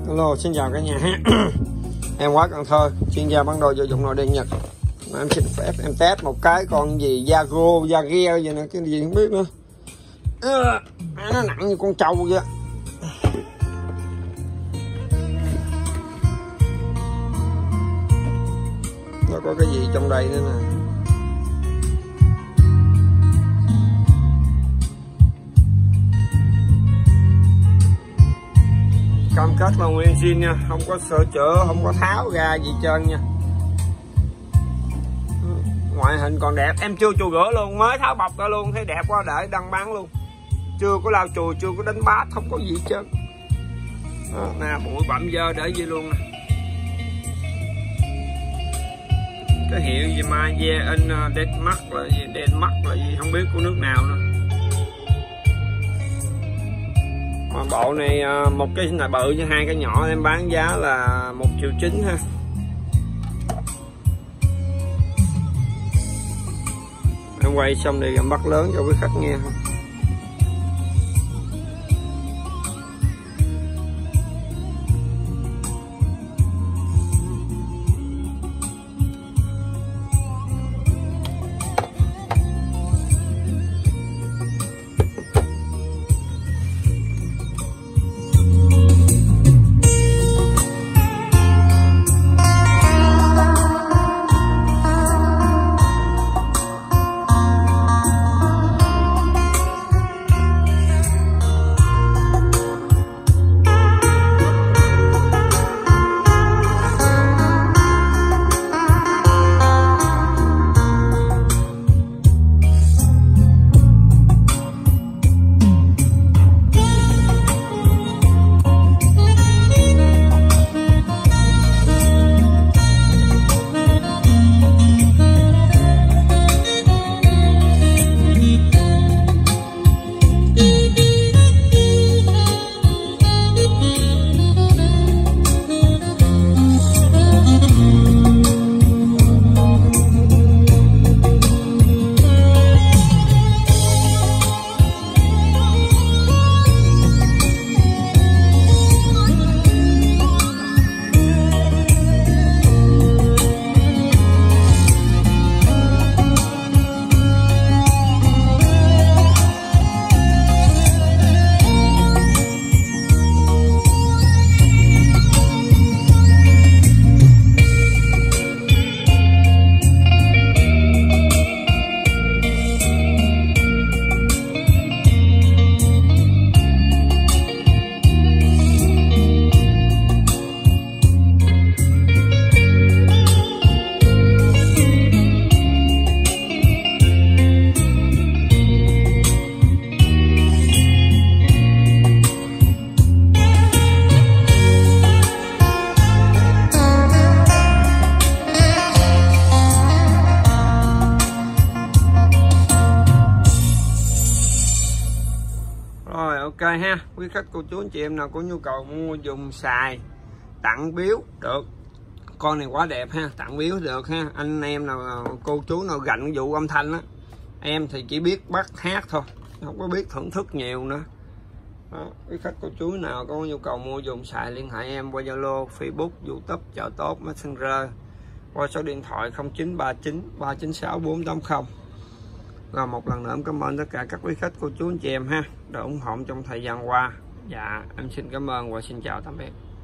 Hello, xin chào cả nhà ha. Em Quá Cần Thơ, chuyên gia bán đồ gia dụng nội địa Nhật. Mà em xin phép em test một cái con gì Yageo gì nè, cái gì không biết nữa. Nó nặng như con trâu vậy. Nó có cái gì trong đây nữa nè. Cam kết là nguyên zin nha, không có sửa chữa, không có tháo ra gì trơn nha. Ngoại hình còn đẹp, em chưa chùi rửa luôn, mới tháo bọc ra luôn, thấy đẹp quá để đăng bán luôn. Chưa có lau chùi, chưa có đánh bát, không có gì hết trơn. Nè, bụi bặm dơ để gì luôn nè. Cái hiệu gì mà Denmark là gì, Denmark là gì không biết của nước nào nữa. Bộ này một cái là bự với hai cái nhỏ, em bán giá là 1,9 triệu ha. Em quay xong thì em bắt lớn cho quý khách nghe không. Rồi ok ha, quý khách cô chú anh chị em nào có nhu cầu mua dùng xài tặng biếu được. Con này quá đẹp ha, tặng biếu được ha. Anh em nào cô chú nào gạnh vụ âm thanh á, em thì chỉ biết bắt hát thôi, không có biết thưởng thức nhiều nữa. Đó, quý khách cô chú nào có nhu cầu mua dùng xài liên hệ em qua Zalo, Facebook, YouTube, Chợ Tốt, Messenger, qua số điện thoại 0939 396 480. Rồi một lần nữa em cảm ơn tất cả các quý khách cô chú anh chị em ha đã ủng hộ trong thời gian qua. Dạ em xin cảm ơn và xin chào tạm biệt.